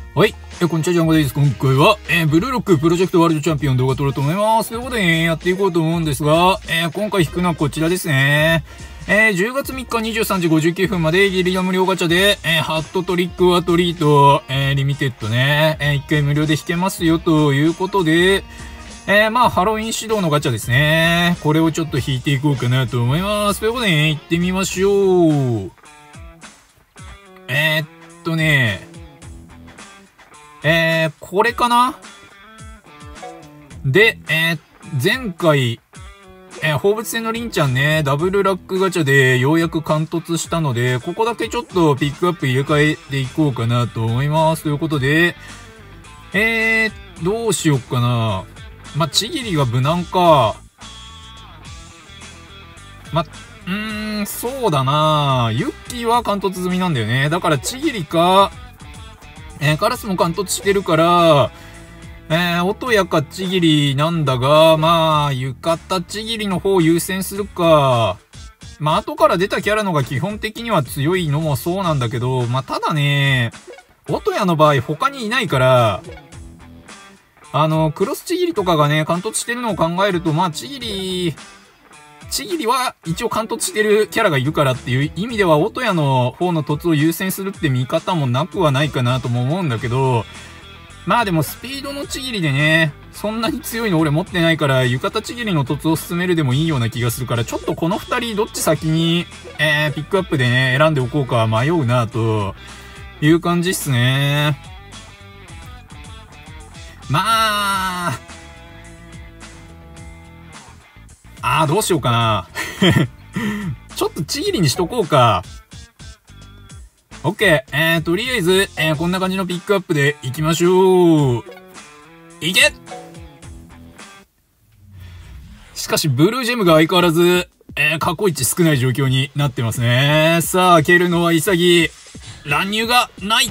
はい。こんにちは、ジャンゴです。今回は、ブルーロックプロジェクトワールドチャンピオン動画撮ろうと思います。ということで、やっていこうと思うんですが、今回引くのはこちらですね。10月3日23時59分までゲリラ無料ガチャで、ハットトリックオアトリート、リミテッドね、1回無料で引けますよということで、ハロウィン指導のガチャですね。これをちょっと引いていこうかなと思います。ということで、行ってみましょう。これかなで、前回、放物線のりんちゃんね、ダブルラックガチャでようやく完突したので、ここだけちょっとピックアップ入れ替えていこうかなと思います。ということで、どうしよっかな。ちぎりが無難か。そうだな。ユッキーは完突済みなんだよね。だからちぎりか、カラスも完突してるから、音やかちぎりなんだが、浴衣ちぎりの方を優先するか。後から出たキャラのが基本的には強いのもそうなんだけど、ただね、音やの場合他にいないから、クロスちぎりとかがね、完突してるのを考えると、ちぎりは一応完突してるキャラがいるからっていう意味では、音屋の方の凸を優先するって見方もなくはないかなとも思うんだけど、でもスピードのちぎりでね、そんなに強いの俺持ってないから、浴衣ちぎりの凸を進めるでもいいような気がするから、ちょっとこの二人どっち先に、ピックアップでね、選んでおこうか迷うなという感じっすね。どうしようかな。ちょっとちぎりにしとこうか。オッケー。とりあえず、こんな感じのピックアップでいきましょう。いけ！しかし、ブルージェムが相変わらず、過去一少ない状況になってますね。さあ、開けるのは潔。乱入がない。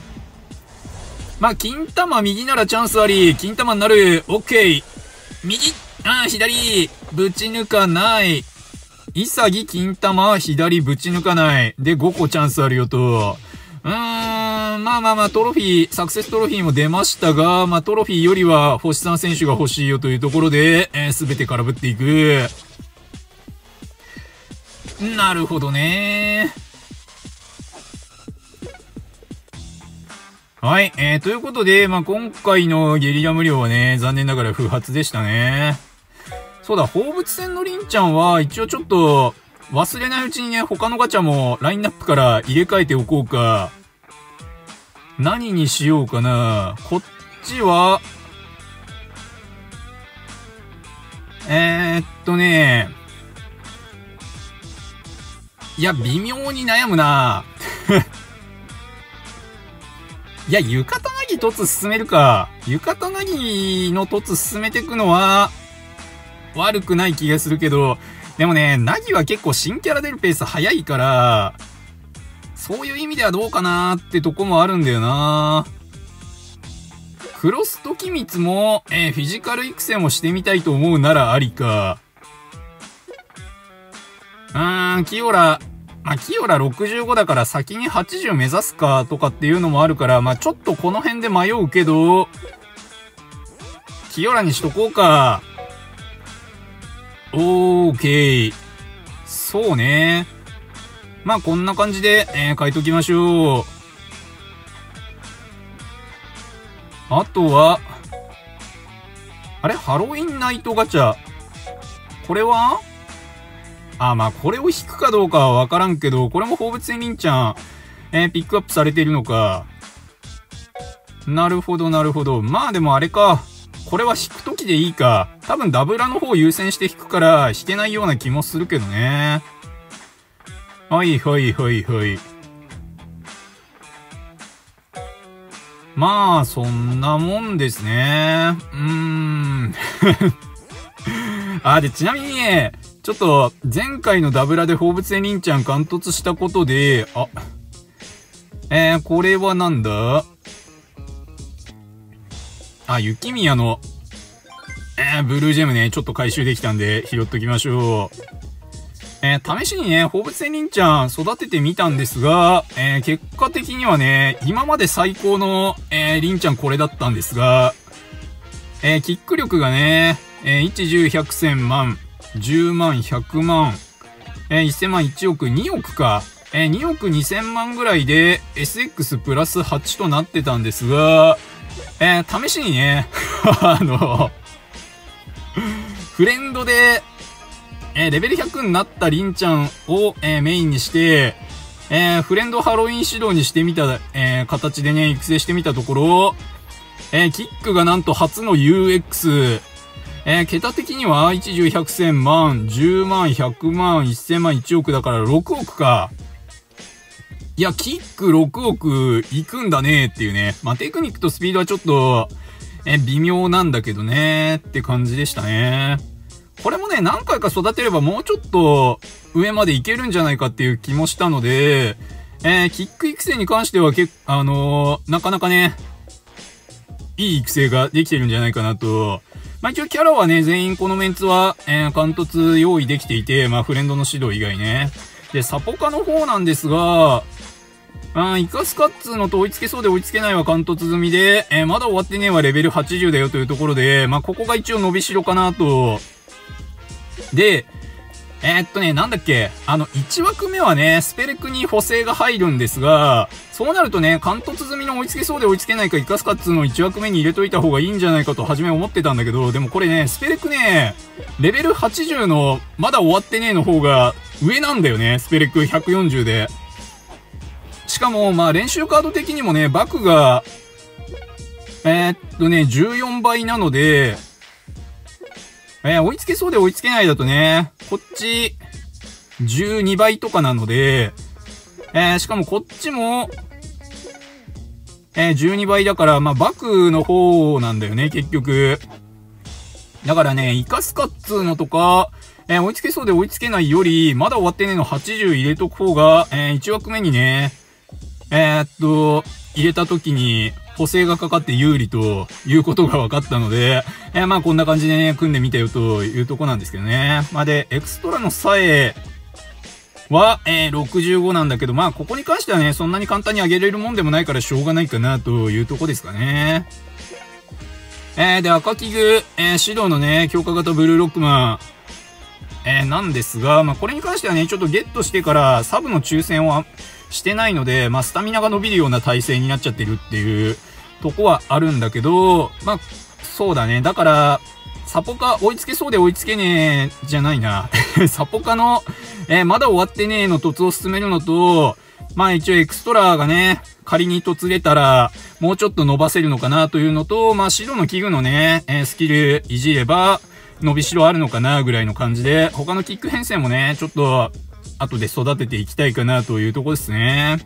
金玉右ならチャンスあり。金玉になる。オッケー。右。左。ぶち抜かない。潔金玉、左ぶち抜かない。で、5個チャンスあるよと。トロフィー、サクセストロフィーも出ましたが、トロフィーよりは星さん選手が欲しいよというところで、すべて空振っていく。なるほどね。はい、ということで、今回のゲリラ無料はね、残念ながら不発でしたね。そうだ、放物線のりんちゃんは一応ちょっと忘れないうちにね、他のガチャもラインナップから入れ替えておこうか。何にしようかな。こっちは、いや、微妙に悩むな。いや、浴衣なぎ凸進めるか。浴衣なぎの凸進めていくのは、悪くない気がするけど、でもね、ナギは結構新キャラ出るペース早いから、そういう意味ではどうかなーってとこもあるんだよな。クロスときみつも、フィジカル育成もしてみたいと思うならありか。キオラ65だから先に80目指すかとかっていうのもあるから、ちょっとこの辺で迷うけど、キオラにしとこうか。オーケー。そうね。こんな感じで、書いときましょう。あとは、ハロウィンナイトガチャ。これはこれを引くかどうかはわからんけど、これも放物線りんちゃん、ピックアップされているのか。なるほど、なるほど。でもあれか。これは引くときでいいか。多分ダブラの方を優先して引くから引けないような気もするけどね。はい。そんなもんですね。で、ちなみにね、ちょっと前回のダブラで放物線りんちゃん完突したことで、これはなんだ？雪宮の、ブルージェムね、ちょっと回収できたんで拾っときましょう。 試しにね、放物線リンちゃん育ててみたんですが、結果的にはね、今まで最高の、リンちゃんこれだったんですが、キック力がね、1、10、100、1000万、10万、100万、1000万、1億、2億か。2億2000万ぐらいで SX プラス8となってたんですが、試しにね、フレンドで、レベル100になったリンちゃんを、メインにして、フレンドハロウィン指導にしてみた、形でね、育成してみたところ、キックがなんと初の UX、桁的には1、10、100、1000万、10万、100万、1000万、1億だから6億か。いや、キック6億いくんだねっていうね。まあ、テクニックとスピードはちょっと、微妙なんだけどねって感じでしたね。これもね、何回か育てればもうちょっと上までいけるんじゃないかっていう気もしたので、キック育成に関してはなかなかね、いい育成ができてるんじゃないかなと。まあ、一応キャラはね、全員このメンツは、貫突用意できていて、まあ、フレンドの指導以外ね。で、サポカの方なんですが、イカスカッツのと追いつけそうで追いつけないは貫突済みで、まだ終わってねえはレベル80だよというところで、まあ、ここが一応伸びしろかなと。で、なんだっけ、1枠目はね、スペレクに補正が入るんですが、そうなるとね、貫突済みの追いつけそうで追いつけないかイカスカッツの1枠目に入れといた方がいいんじゃないかと初め思ってたんだけど、でもこれね、スペレクね、レベル80のまだ終わってねえの方が上なんだよね、スペレク140で。しかも、まあ練習カード的にもね、バクが、14倍なので、追いつけそうで追いつけないだとね、こっち、12倍とかなので、しかもこっちも、12倍だから、まあ、バクの方なんだよね、結局。だからね、イカスカッツのとか、追いつけそうで追いつけないより、まだ終わってねえの80入れとく方が、1枠目にね、入れた時に、補正がかかって有利ということが分かったので、まあこんな感じでね、組んでみたよというとこなんですけどね。まあで、エクストラのさえは、65なんだけど、まあここに関してはね、そんなに簡単に上げれるもんでもないからしょうがないかなというとこですかね。で、赤器具、指導のね、強化型ブルーロックマン、なんですが、まあこれに関してはね、ちょっとゲットしてからサブの抽選をしてないので、まあ、スタミナが伸びるような体勢になっちゃってるっていうとこはあるんだけど、まあ、そうだね。だから、サポカ追いつけそうで追いつけねえ、じゃないな。サポカの、まだ終わってねえの凸を進めるのと、まあ一応エクストラがね、仮に凸出たら、もうちょっと伸ばせるのかなというのと、まあ白の器具のね、スキルいじれば、伸びしろあるのかなぐらいの感じで、他のキック編成もね、ちょっと、後で育てていきたいかなというところですね。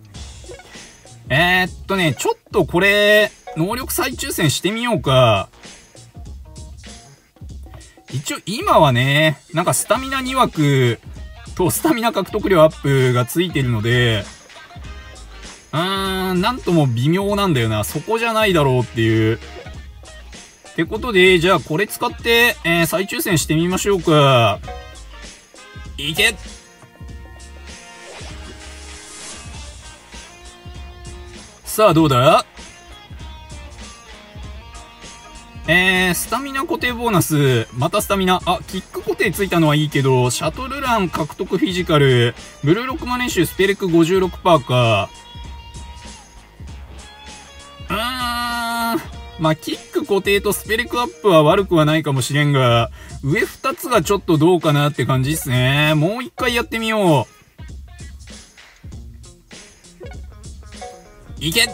ちょっとこれ、能力再抽選してみようか。一応今はね、なんかスタミナ2枠とスタミナ獲得量アップがついてるので、なんとも微妙なんだよな。そこじゃないだろうっていう。ってことで、じゃあこれ使って、再抽選してみましょうか。いけ！さあ、どうだ？スタミナ固定ボーナス、またスタミナ。あ、キック固定ついたのはいいけど、シャトルラン獲得フィジカル、ブルーロックマ練習スペレク 56% か。まあ、キック固定とスペレクアップは悪くはないかもしれんが、上2つがちょっとどうかなって感じですね。もう一回やってみよう。いけ！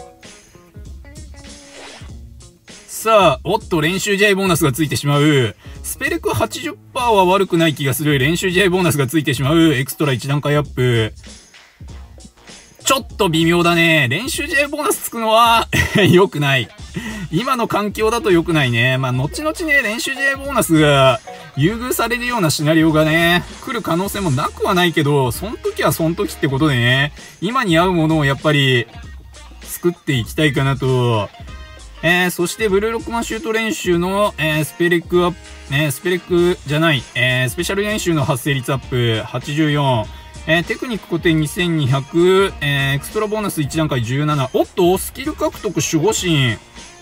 さあ、おっと、練習試合ボーナスがついてしまう。スペレク 80% は悪くない気がする。練習試合ボーナスがついてしまう。エクストラ1段階アップ。ちょっと微妙だね。練習試合ボーナスつくのは良くない。今の環境だと良くないね。まあ、後々ね、練習試合ボーナスが優遇されるようなシナリオがね、来る可能性もなくはないけど、その時はその時ってことでね、今に合うものをやっぱり作っていきたいかなと。そしてブルーロックマンシュート練習の、スペレクアッスペレックじゃない、スペシャル練習の発生率アップ84、テクニック固定2200、エクストラボーナス1段階17。おっと、スキル獲得守護神。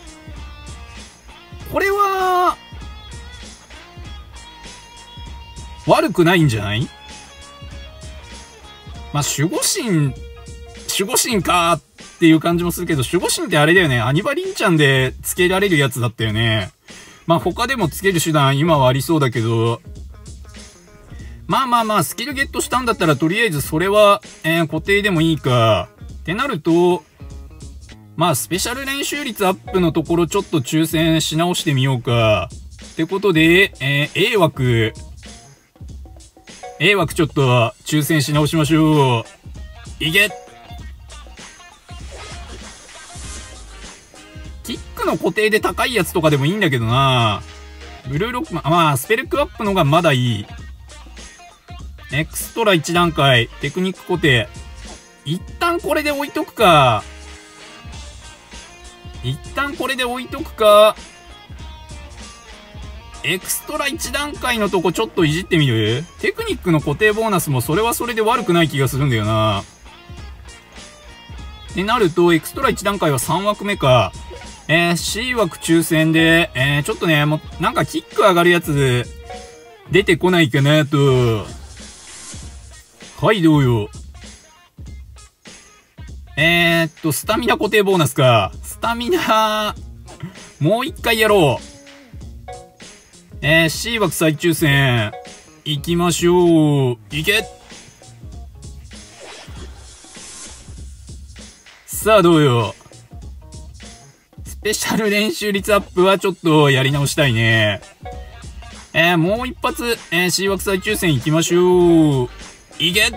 これは、悪くないんじゃない？まあ、守護神かーっていう感じもするけど、守護神ってあれだよね。アニバリンちゃんでつけられるやつだったよね。まあ、他でもつける手段今はありそうだけど、まあ、スキルゲットしたんだったら、とりあえずそれは、固定でもいいか。ってなると、まあ、スペシャル練習率アップのところちょっと抽選し直してみようか。ってことで、A 枠ちょっと抽選し直しましょう。いけ！キックの固定で高いやつとかでもいいんだけどな。ブルーロック、まあ、スペルクアップのがまだいい。エクストラ1段階、テクニック固定。一旦これで置いとくか。エクストラ1段階のとこちょっといじってみる？テクニックの固定ボーナスもそれはそれで悪くない気がするんだよな。ってなると、エクストラ1段階は3枠目か。C 枠抽選で、ちょっとね、もう、なんかキック上がるやつ、出てこないかなと。はい、どうよ。スタミナ固定ボーナスか。スタミナ、もう一回やろう。C 枠再抽選、行きましょう。いけ！さあ、どうよ。スペシャル練習率アップはちょっとやり直したいね。もう一発、C 枠再抽選行きましょう。いけ！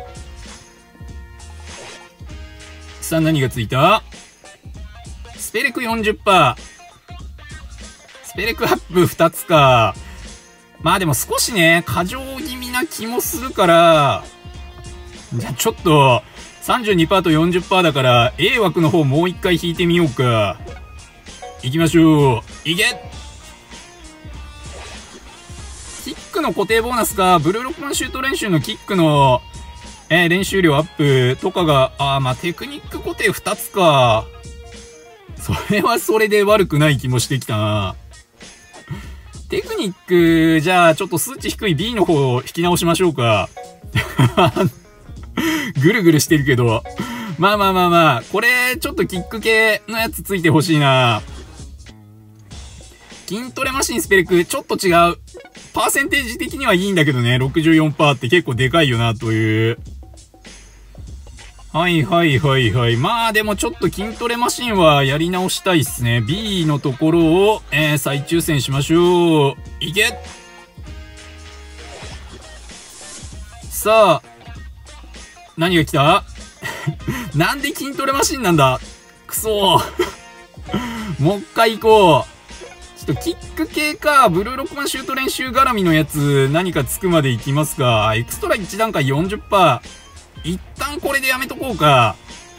さあ、何がついた？スペレク 40%。スペレクアップ2つか。まあでも少しね、過剰気味な気もするから、じゃあちょっと、32% と 40% だから、A 枠の方もう一回引いてみようか。行きましょう。いけ！キックの固定ボーナスか、ブルーロックマンシュート練習のキックの、練習量アップとかが、まあ、テクニック固定2つか。それはそれで悪くない気もしてきたな。テクニック、じゃあ、ちょっと数値低い B の方を引き直しましょうか。ぐるぐるしてるけど。まあ。これ、ちょっとキック系のやつついてほしいな。筋トレマシンスペレク、ちょっと違う。パーセンテージ的にはいいんだけどね。64% って結構でかいよな、という。はい。まあでもちょっと筋トレマシンはやり直したいっすね。B のところを、再抽選しましょう。いけ！さあ、何が来た？なんで筋トレマシンなんだ？くそー。もう一回行こう。ちょっとキック系か、ブルーロックマンシュート練習絡みのやつ、何かつくまで行きますか。エクストラ1段階 40%。一旦これでやめとこうか。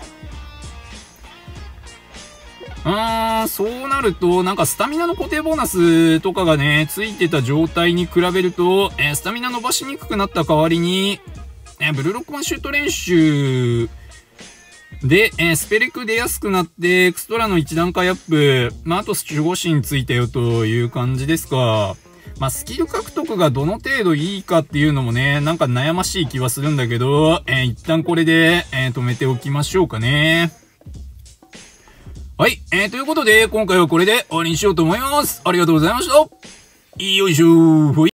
そうなると、なんかスタミナの固定ボーナスとかがね、ついてた状態に比べると、スタミナ伸ばしにくくなった代わりに、ブルーロックマンシュート練習で、スペレク出やすくなって、エクストラの1段階アップ、まあ、あと守護神ついたよという感じですか。まあ、スキル獲得がどの程度いいかっていうのもね、なんか悩ましい気はするんだけど、一旦これで、止めておきましょうかね。はい、ということで、今回はこれで終わりにしようと思います。ありがとうございました。よいしょー。